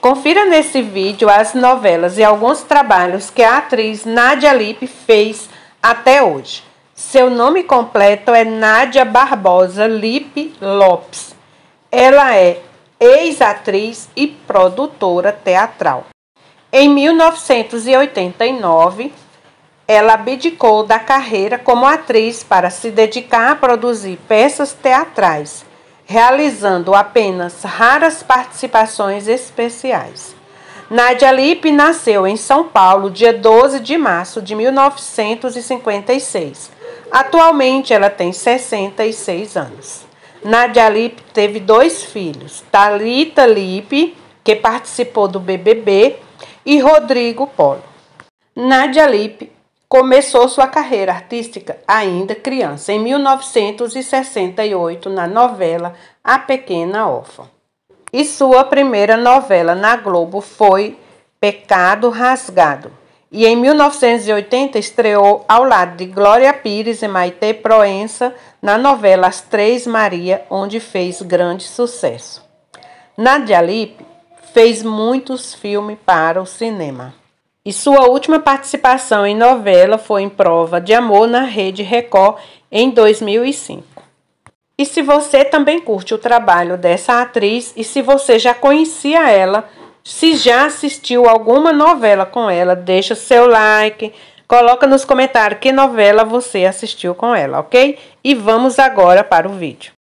Confira nesse vídeo as novelas e alguns trabalhos que a atriz Nádia Lippe fez até hoje. Seu nome completo é Nádia Barbosa Lippe Lopes. Ela é ex-atriz e produtora teatral. Em 1989, ela abdicou da carreira como atriz para se dedicar a produzir peças teatrais, realizando apenas raras participações especiais. Nádia Lippe nasceu em São Paulo, dia 12 de março de 1956. Atualmente, ela tem 66 anos. Nádia Lippe teve 2 filhos, Thalita Lippe, que participou do BBB, e Rodrigo Polo. Nádia Lippe começou sua carreira artística ainda criança, em 1968, na novela A Pequena Órfã. E sua primeira novela na Globo foi Pecado Rasgado. E em 1980 estreou ao lado de Glória Pires e Maitê Proença na novela As Três Maria, onde fez grande sucesso. Nádia Lippe fez muitos filmes para o cinema. E sua última participação em novela foi em Prova de Amor na Rede Record em 2005. E se você também curte o trabalho dessa atriz e se você já conhecia ela, se já assistiu alguma novela com ela, deixa seu like, coloca nos comentários que novela você assistiu com ela, ok? E vamos agora para o vídeo.